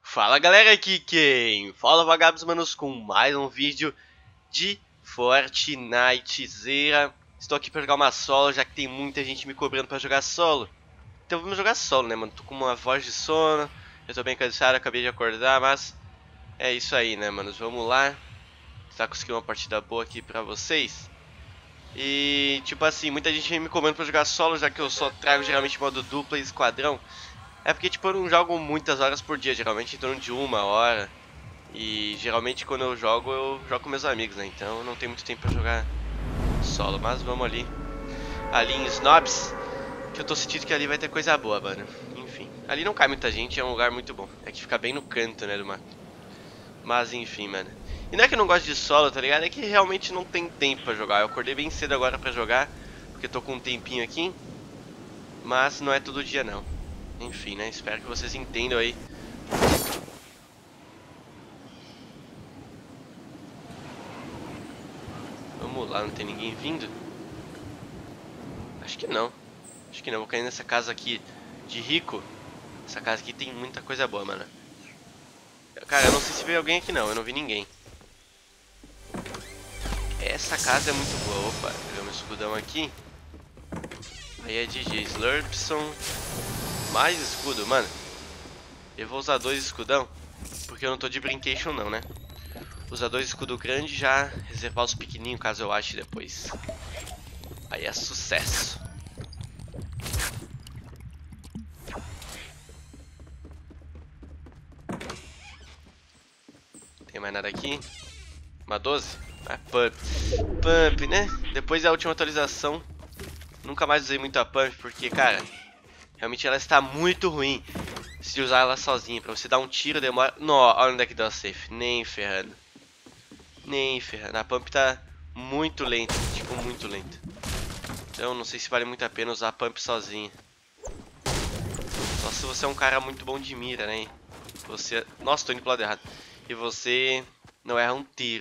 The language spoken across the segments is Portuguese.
Fala galera, aqui quem fala Vagabos Manos com mais um vídeo de Fortnitezeira. Estou aqui para jogar uma solo, já que tem muita gente me cobrando para jogar solo. Então vamos jogar solo, né mano, tô com uma voz de sono, eu tô bem cansado, acabei de acordar, mas é isso aí né manos, vamos lá. Tentar conseguir uma partida boa aqui pra vocês. E tipo assim, muita gente vem me cobrando para jogar solo, já que eu só trago geralmente modo dupla e esquadrão. É porque tipo eu não jogo muitas horas por dia, geralmente em torno de 1 hora. E geralmente quando eu jogo com meus amigos, né? Então não tem muito tempo pra jogar solo. Mas vamos ali. Ali em Snobs, que eu tô sentindo que ali vai ter coisa boa, mano. Enfim, ali não cai muita gente, é um lugar muito bom. É que fica bem no canto, né, do mapa. Mas enfim, mano. E não é que eu não gosto de solo, tá ligado? É que realmente não tem tempo pra jogar. Eu acordei bem cedo agora pra jogar, porque tô com um tempinho aqui. Mas não é todo dia não. Enfim, né? Espero que vocês entendam aí. Vamos lá, não tem ninguém vindo? Acho que não. Acho que não, vou cair nessa casa aqui de rico. Essa casa aqui tem muita coisa boa, mano. Cara, eu não sei se veio alguém aqui não, eu não vi ninguém. Essa casa é muito boa. Opa, pegamos um escudão aqui. Aí é DJ Slurpson. Mais escudo, mano. Eu vou usar 2 escudão, porque eu não tô de brincation não, né? Usar 2 escudo grande, já reservar os pequenininhos caso eu ache depois. Aí é sucesso. Tem mais nada aqui? Uma 12? Ah, pump. Pump, né? Depois da última atualização, nunca mais usei muito a pump, porque, cara, realmente ela está muito ruim se usar ela sozinha. Pra você dar um tiro demora... Não, olha onde é que deu a safe. Nem ferrando. Nem ferrando. A pump tá muito lenta, tipo, muito lenta. Então não sei se vale muito a pena usar a pump sozinha. Só se você é um cara muito bom de mira, né? Você... Nossa, tô indo pro lado errado. E você não erra um tiro.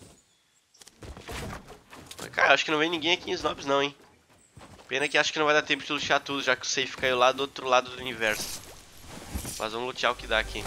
Cara, acho que não vem ninguém aqui em Snobs não, hein? Pena que acho que não vai dar tempo de lutear tudo, já que o safe caiu lá do outro lado do universo. Mas vamos lutear o que dá aqui.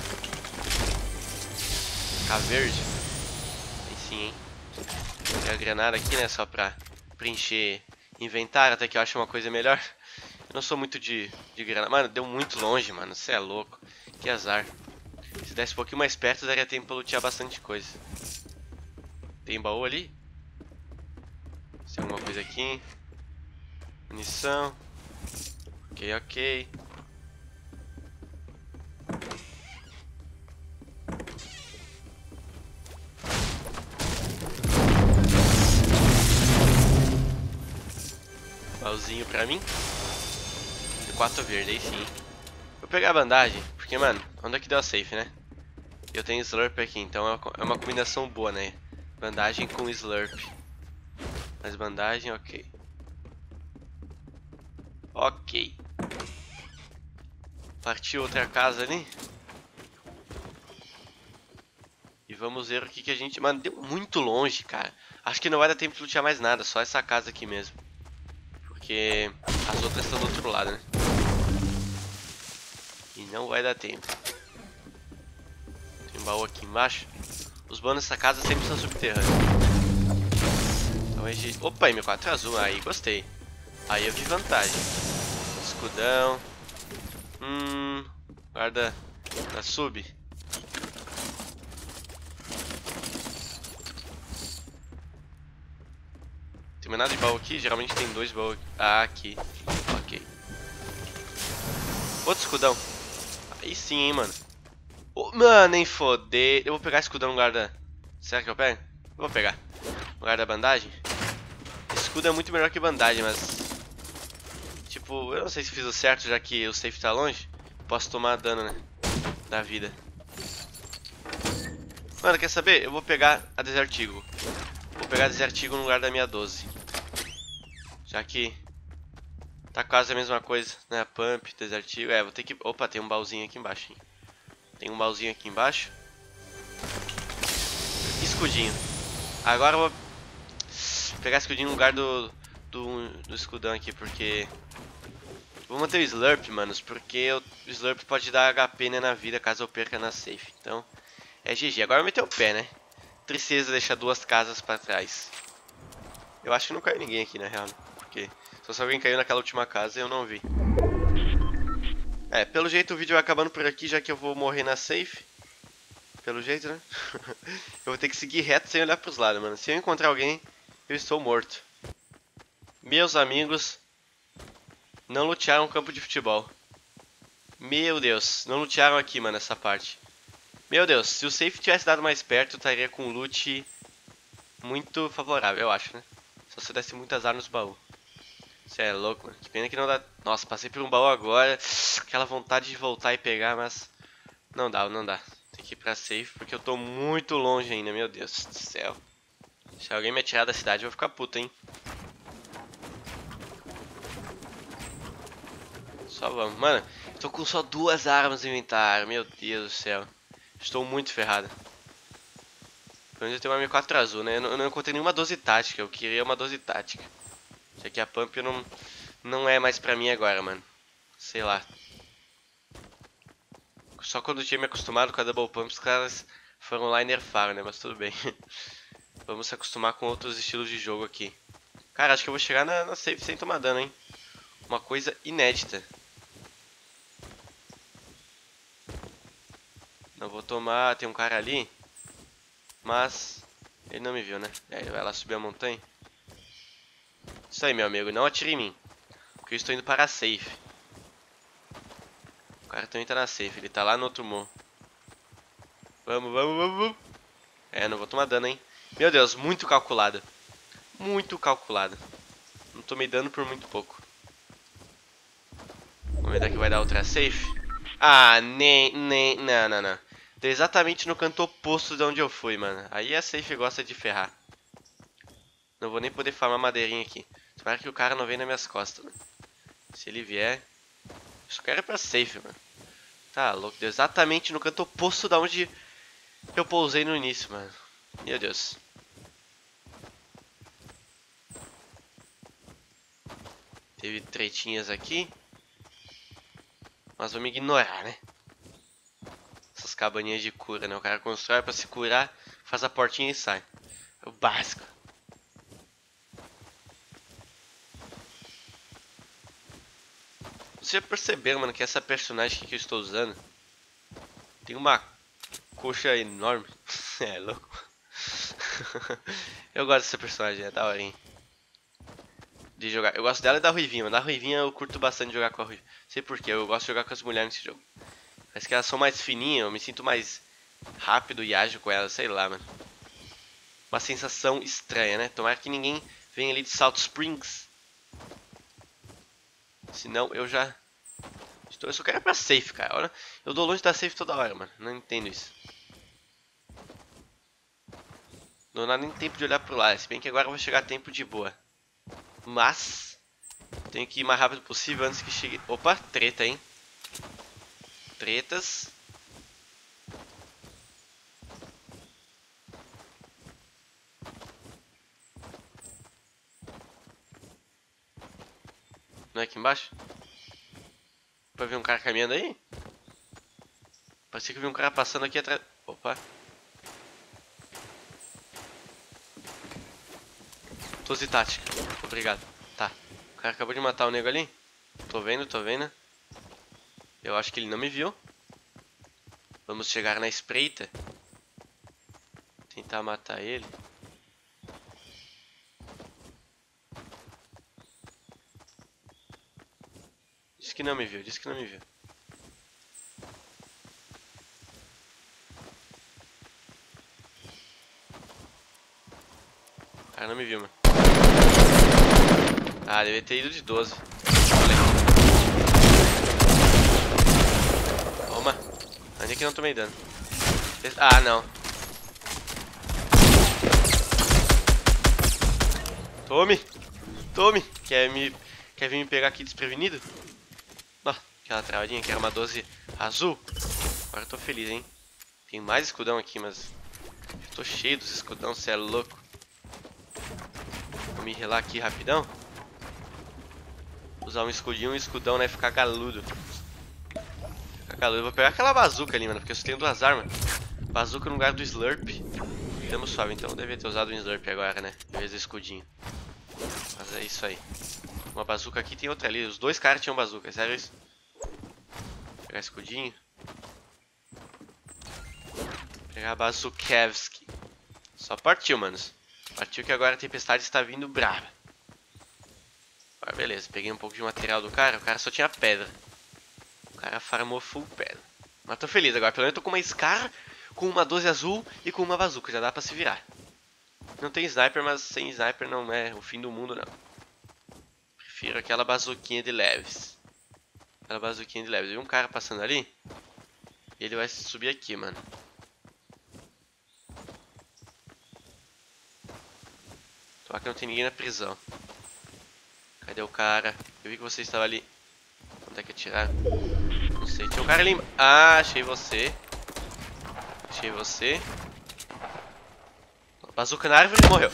Ficar verde. Aí sim, hein? Tem a granada aqui, né? Só pra preencher inventário, até que eu acho uma coisa melhor. Eu não sou muito de granada. Mano, deu muito longe, mano. Você é louco. Que azar. Se desse um pouquinho mais perto, daria tempo pra lutear bastante coisa. Tem baú ali? Tem alguma coisa aqui? Munição. Ok, ok. Baúzinho pra mim. E 4 verde, aí sim. Vou pegar a bandagem, porque, mano, onde é que deu a safe, né? Eu tenho Slurp aqui, então é uma combinação boa, né? Bandagem com Slurp. Mas bandagem, ok. Ok. Partiu outra casa ali. E vamos ver o que a gente... Mano, deu muito longe, cara. Acho que não vai dar tempo de lutear mais nada, só essa casa aqui mesmo. Porque as outras estão do outro lado, né? E não vai dar tempo. Tem um baú aqui embaixo. Os bônus dessa casa sempre são subterrâneos. Então a gente... Opa, M4 azul. Aí, gostei. Aí eu vi vantagem. Escudão. Guarda da sub. Tem mais nada de baú aqui? Geralmente tem 2 baús. Ah, aqui. Ok. Outro escudão. Aí sim, hein, mano. Oh, mano, nem foder. Eu vou pegar escudão no lugar da... Será que eu pego? Eu vou pegar. No lugar da bandagem. Escudo é muito melhor que bandagem, mas... Tipo, eu não sei se fiz o certo, já que o safe tá longe. Posso tomar dano, né? Da vida. Mano, quer saber? Eu vou pegar a Desert Eagle. Vou pegar a Desert Eagle no lugar da minha 12. Já que... Tá quase a mesma coisa, né? A Pump, Desert Eagle. É, vou ter que... Opa, tem um baúzinho aqui embaixo, hein? Tem um baúzinho aqui embaixo. Escudinho. Agora eu vou pegar escudinho no lugar do escudão aqui, porque Vou manter o Slurp, manos, porque o Slurp pode dar HP, né, na vida caso eu perca na safe. Então, é GG. Agora eu meter o pé, né? Tristeza deixar 2 casas pra trás. Eu acho que não caiu ninguém aqui, na real. Porque só se alguém caiu naquela última casa eu não vi. É, pelo jeito o vídeo vai acabando por aqui, já que eu vou morrer na safe. Pelo jeito, né? Eu vou ter que seguir reto sem olhar pros lados, mano. Se eu encontrar alguém, eu estou morto. Meus amigos não lutearam um campo de futebol. Meu Deus, não lutearam aqui, mano, essa parte. Meu Deus, se o safe tivesse dado mais perto, eu estaria com um loot muito favorável, eu acho, né? Só se eu desse muito azar nos baús. Você é louco, mano. Que pena que não dá... Nossa, passei por um baú agora. Aquela vontade de voltar e pegar, mas... Não dá, não dá. Tem que ir pra safe, porque eu tô muito longe ainda, meu Deus do céu. Se alguém me atirar da cidade, eu vou ficar puto, hein. Só vamos. Mano, eu tô com só 2 armas no inventário. Meu Deus do céu. Estou muito ferrado. Pelo menos eu tenho uma M4 azul, né? Eu não encontrei nenhuma 12 tática. Eu queria uma 12 tática. Já que a pump não é mais pra mim agora, mano. Sei lá. Só quando eu tinha me acostumado com a double pump, os caras foram lá e nerfaram, né? Mas tudo bem. Vamos se acostumar com outros estilos de jogo aqui. Cara, acho que eu vou chegar na safe sem tomar dano, hein? Uma coisa inédita. Não vou tomar... Tem um cara ali. Mas... Ele não me viu, né? É, ele vai lá subir a montanha. Isso aí, meu amigo. Não atire em mim. Porque eu estou indo para a safe. O cara também tá na safe. Ele tá lá no outro morro. Vamos, vamos, vamos, vamos. É, não vou tomar dano, hein? Meu Deus, muito calculado. Muito calculado. Não tomei dano por muito pouco. Vamos ver daqui vai dar outra safe. Ah, não. Deu exatamente no canto oposto de onde eu fui, mano. Aí a safe gosta de ferrar. Não vou nem poder farmar madeirinha aqui. Espero que o cara não venha nas minhas costas, mano. Se ele vier... Eu só quero ir pra safe, mano. Tá louco, deu exatamente no canto oposto da onde eu pousei no início, mano. Meu Deus. Teve tretinhas aqui. Mas vamos ignorar, né? Essas cabaninhas de cura, né? O cara constrói pra se curar, faz a portinha e sai. É o básico. Vocês já perceberam, mano, que essa personagem que eu estou usando tem uma coxa enorme? É louco. Eu gosto dessa personagem, é daorinha de jogar. Eu gosto dela e da Ruivinha, mano. Da Ruivinha eu curto bastante jogar com a Ruivinha. Sei porquê, eu gosto de jogar com as mulheres nesse jogo. Parece que elas são mais fininhas, eu me sinto mais rápido e ágil com elas, sei lá, mano. Uma sensação estranha, né? Tomara que ninguém venha ali de Salt Springs. Senão eu já... Eu só quero ir pra safe, cara. Olha, eu dou longe da safe toda hora, mano. Não entendo isso. Não dá nem tempo de olhar pro lado. Se bem que agora eu vou chegar a tempo de boa. Mas... tenho que ir o mais rápido possível antes que chegue... Opa, treta, hein? Tretas. Não é aqui embaixo? Pra ver um cara caminhando aí? Parecia que eu vi um cara passando aqui atrás. Opa. 12 tática. Obrigado. Tá. O cara acabou de matar o nego ali. Tô vendo, tô vendo. Eu acho que ele não me viu. Vamos chegar na espreita. Tentar matar ele. Disse que não me viu, disse que não me viu. O cara não me viu, mano. Ah, deve ter ido de 12. Toma. Ainda que não tomei dano. Ah, não. Tome. Tome. Quer vir me pegar aqui desprevenido? Ó, aquela travadinha que era uma 12 azul. Agora eu tô feliz, hein. Tem mais escudão aqui, mas... eu tô cheio dos escudão, cê é louco. Vou me relar aqui rapidão. Usar um escudinho, um escudão, né? Ficar galudo. Eu vou pegar aquela bazuca ali, mano, porque eu só tenho 2 armas. Bazuca no lugar do Slurp. Temos suave, então eu devia ter usado o Slurp agora, né? Em vez do escudinho. Mas é isso aí. Uma bazuca aqui, tem outra ali. Os 2 caras tinham bazuca, é sério isso? Vou pegar escudinho. Vou pegar a Bazukevski. Só partiu, manos. Partiu que agora a tempestade está vindo brava. Agora beleza, peguei um pouco de material do cara. O cara só tinha pedra. O cara farmou full pedra. Mas tô feliz agora, pelo menos tô com uma Scar, com uma 12 azul e com uma bazuca. Já dá pra se virar. Não tem sniper, mas sem sniper não é o fim do mundo, não. Prefiro aquela bazuquinha de leves. Aquela bazuquinha de leves. Viu um cara passando ali? E ele vai subir aqui, mano. Só que não tem ninguém na prisão. Cadê o cara? Eu vi que você estava ali. Onde é que atirar? Não sei. Tinha um cara ali. Ah, achei você. Achei você. Bazuca na árvore e morreu.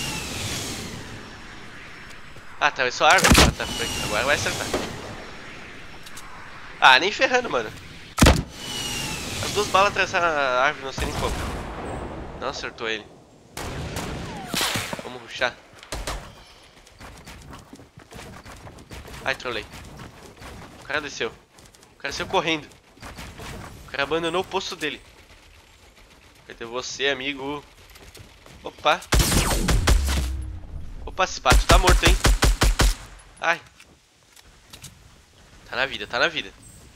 Ah, atravessou a árvore. Ah, tá, foi. Agora vai acertar. Ah, nem ferrando, mano. As 2 balas atravessaram a árvore, não sei nem como. Não acertou ele. Vamos rushar. Ai, trolei. O cara desceu. O cara saiu correndo. O cara abandonou o posto dele. Cadê você, amigo? Opa. Opa, esse pato tá morto, hein? Ai. Tá na vida, tá na vida.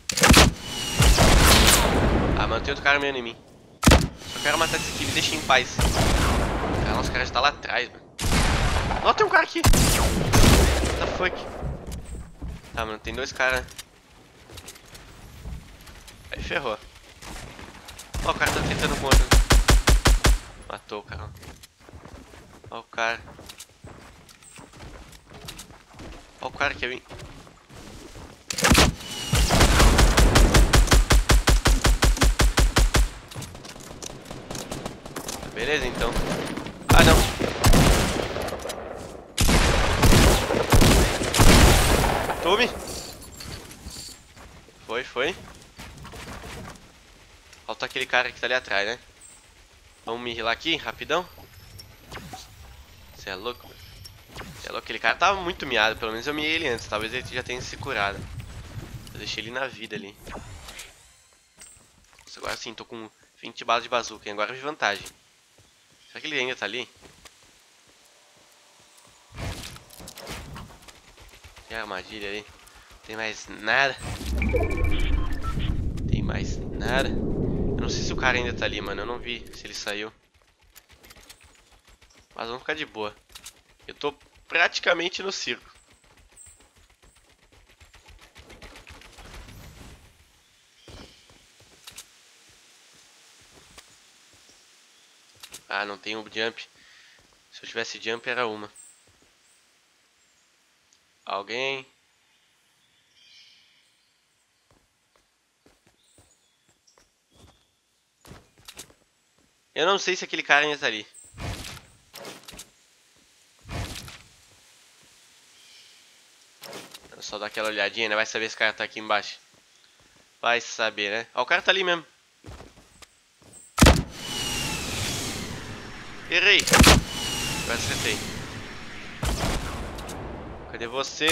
Ah, mano, tem outro cara meio em mim. Só quero matar esse aqui, me deixa em paz. Cara, nossa, o cara já tá lá atrás, mano. Ó, tem um cara aqui. What the fuck? Tá, mano, tem 2 caras. Aí ferrou. Ó, o cara tá tentando com outro. Matou o cara. Ó o cara. Ó o cara que ia vir. Beleza, então. Ah, não. Tome. Foi. Falta aquele cara que tá ali atrás, né? Vamos me healar aqui, rapidão. Você é louco, mano. Você é louco. Aquele cara tava muito miado. Pelo menos eu miei ele antes. Talvez ele já tenha se curado. Eu deixei ele na vida ali. Nossa, agora sim, tô com 20 balas de bazuca. Agora eu vi vantagem. Será que ele ainda tá ali? Tem armadilha aí. Tem mais nada. Tem mais nada. Eu não sei se o cara ainda tá ali, mano. Eu não vi se ele saiu. Mas vamos ficar de boa. Eu tô praticamente no circo. Ah, não tem um jump. Se eu tivesse jump era uma. Alguém? Eu não sei se aquele cara ainda tá ali. Só dar aquela olhadinha, né? Vai saber se o cara tá aqui embaixo. Vai saber, né? Ó, o cara tá ali mesmo. Errei. Agora acertei. Cadê você?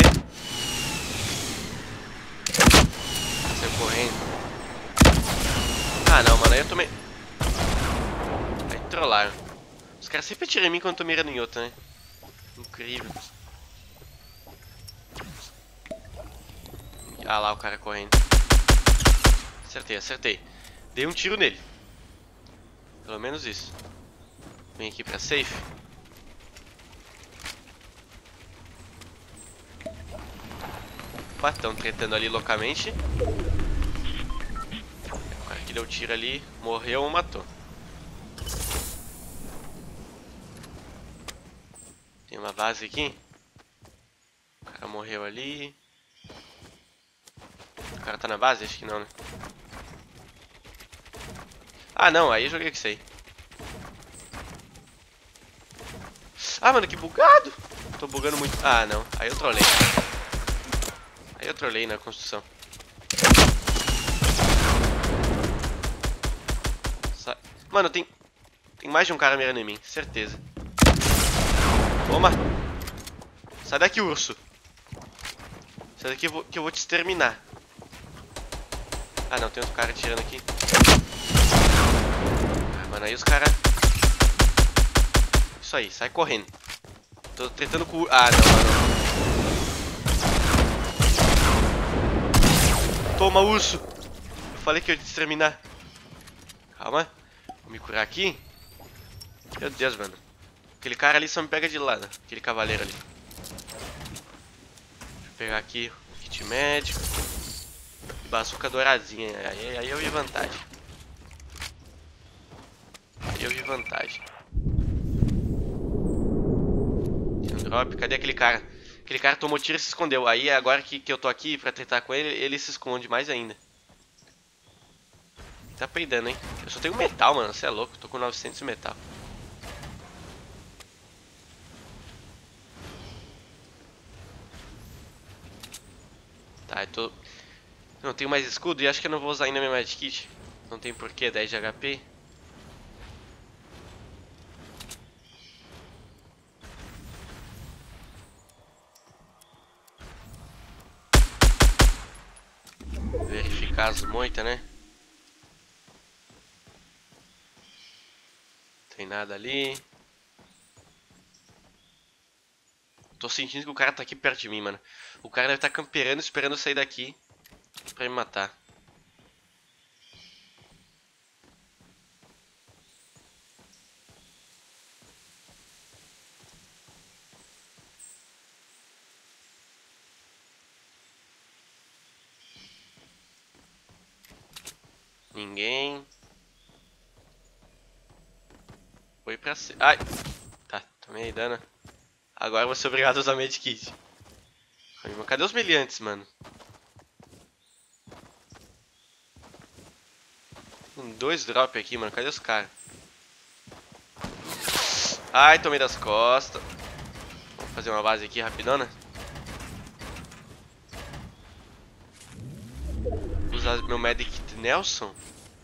Saiu correndo. Ah, não, mano. Aí eu tomei... Aí trollaram. Os caras sempre atiram em mim quando eu tô mirando em outro, né? Incrível. Ah lá, o cara correndo. Acertei. Dei um tiro nele. Pelo menos isso. Vem aqui pra safe. Opa, estão tretando ali loucamente. O cara que deu tiro ali morreu ou matou. Tem uma base aqui. O cara morreu ali. O cara tá na base? Acho que não, né? Ah, não. Aí eu joguei com isso aí. Ah, mano, que bugado. Tô bugando muito. Ah, não. Aí eu trolei. Eu trolei na construção. Mano, tem mais de um cara mirando em mim, certeza. Toma! Sai daqui, urso. Sai daqui que eu vou te exterminar. Ah, não, tem outro cara atirando aqui. Ah, mano, aí os caras... Isso aí, sai correndo. Tô tretando com o... Ah, não, não. Toma, urso. Eu falei que eu ia te exterminar. Calma. Vou me curar aqui. Meu Deus, mano. Aquele cara ali só me pega de lado. Aquele cavaleiro ali. Deixa eu pegar aqui o kit médico. Bazuca douradinha. Aí eu vi vantagem. Aí eu vi vantagem. Tem um drop. Cadê aquele cara? Aquele cara tomou tiro e se escondeu. Aí agora que eu tô aqui pra tentar com ele, ele se esconde mais ainda. Tá peidando, hein? Eu só tenho metal, mano. Você é louco. Tô com 900 de metal. Tá, eu não tenho mais escudo e acho que eu não vou usar ainda minha medkit. Não tem porquê, 10 de HP. Verificar as moitas, né? Tem nada ali. Tô sentindo que o cara tá aqui perto de mim, mano. O cara deve estar camperando, esperando eu sair daqui pra me matar. Ninguém. Foi pra cima. Ai! Tá, tomei dano. Agora eu vou ser obrigado a usar medkit. Cadê os meliantes, mano? Tem 2 drop aqui, mano. Cadê os caras? Ai, tomei das costas. Vamos fazer uma base aqui rapidona. Usar meu Medic Nelson.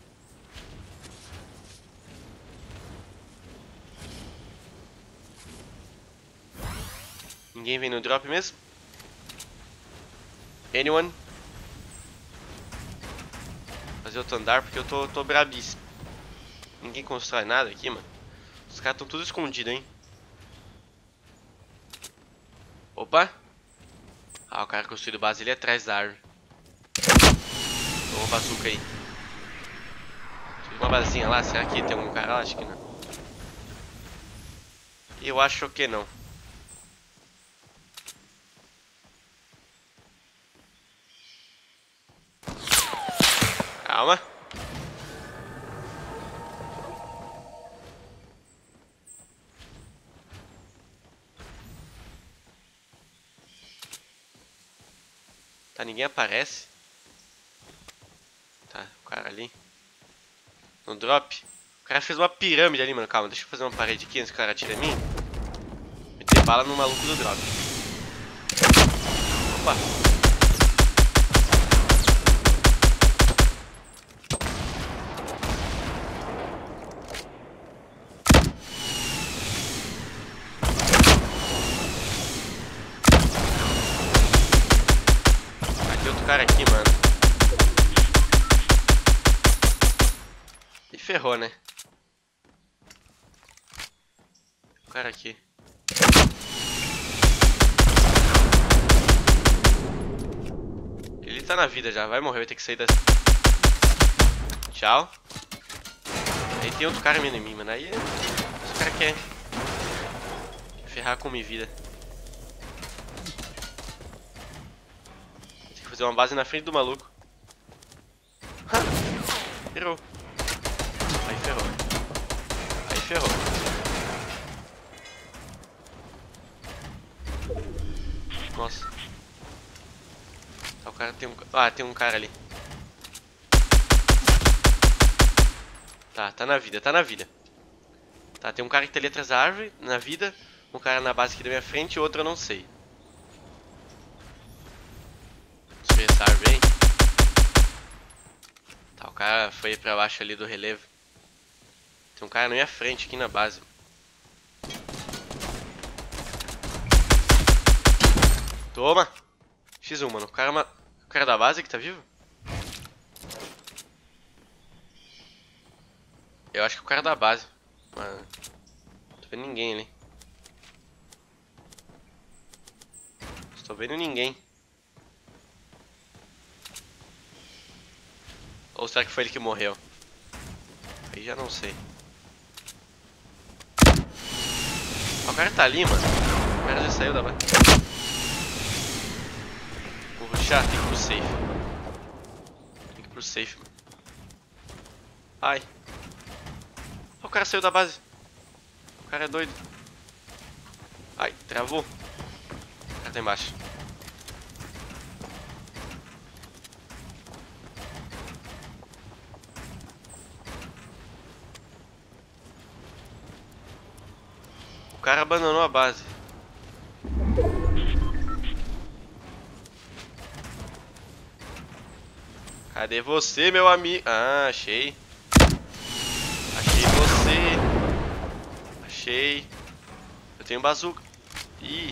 Ninguém vem no drop mesmo? Anyone? Fazer outro andar porque eu tô brabíssimo. Ninguém constrói nada aqui, mano. Os caras estão tudo escondidos, hein? Opa! Ah, o cara construiu base ali atrás da árvore. Toma uma bazuca aí. Tem uma basinha lá, será que tem algum cara lá? Acho que não. Eu acho que não. Calma. Tá, ninguém aparece. Tá, o cara ali. No drop. O cara fez uma pirâmide ali, mano. Calma, deixa eu fazer uma parede aqui antes que o cara atire em mim. Meter bala no maluco do drop. Opa. Cara aqui, mano. E ferrou, né? O cara aqui. Ele tá na vida já, vai morrer, vai ter que sair dessa. Tchau. Aí tem outro cara vindo em mim, mano. Aí esse cara quer ferrar com minha vida. Fazer uma base na frente do maluco. Ferrou. Aí ferrou. Aí ferrou. Nossa. Tá, o cara tem um... Ah, tem um cara ali. Tá na vida, tá na vida. Tá, tem um cara que tá ali atrás da árvore, na vida. Um cara na base aqui da minha frente e outro eu não sei. Tá bem. Tá, o cara foi pra baixo ali do relevo. Tem um cara na minha frente aqui na base. Toma! X1, mano. O cara da base que tá vivo? Eu acho que o cara da base. Mano, não tô vendo ninguém ali. Não tô vendo ninguém. Ou será que foi ele que morreu? Aí já não sei. Ah, o cara tá ali, mano. O cara já saiu da base. Vou rushar, tem que ir pro safe. Tem que ir pro safe, mano. Ai. O cara saiu da base. O cara é doido. Ai, travou. O cara tá embaixo. O cara abandonou a base. Cadê você, meu amigo? Ah, achei. Achei você. Achei. Eu tenho bazuca. Ih.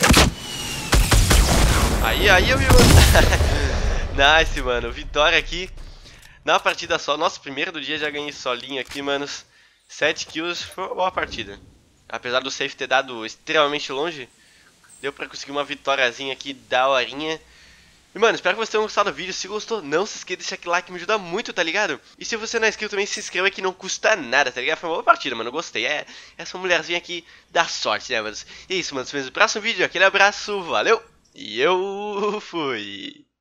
Aí, eu vi. Nice, mano. Vitória aqui. Na partida só. Nossa, primeiro do dia já ganhei solinho aqui, manos. 7 kills. Foi uma boa partida. Apesar do safe ter dado extremamente longe, deu pra conseguir uma vitóriazinha aqui daorinha. E, mano, espero que vocês tenham gostado do vídeo. Se gostou, não se esqueça de deixar aquele like, me ajuda muito, tá ligado? E se você não é inscrito também, se inscreva que não custa nada, tá ligado? Foi uma boa partida, mano, eu gostei. É, essa mulherzinha aqui dá sorte, né, mano? E é isso, mano, nos vemos no próximo vídeo. Aquele abraço, valeu! E eu fui!